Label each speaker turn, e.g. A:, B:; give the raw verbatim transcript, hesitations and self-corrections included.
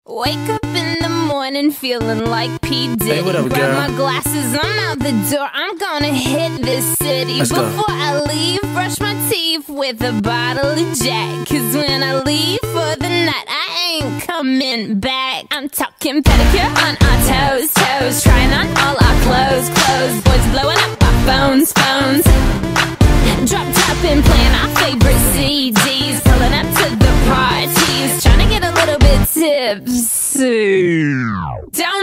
A: Wake up in the morning feeling like P. Diddy.
B: Hey, what up,
A: Grab
B: girl?
A: my glasses, I'm out the door. I'm gonna hit this city.
B: Let's go.
A: Before I leave, brush my teeth with a bottle of Jack. Cause when I leave for the night, I ain't coming back. I'm talking pedicure on our toes, toes. Trying on all our clothes, clothes. Boys blowing up our phones, phones. Drop top and playing our favorite C Ds. Pulling up to the parties, trying to get a little bit tipsy. Don't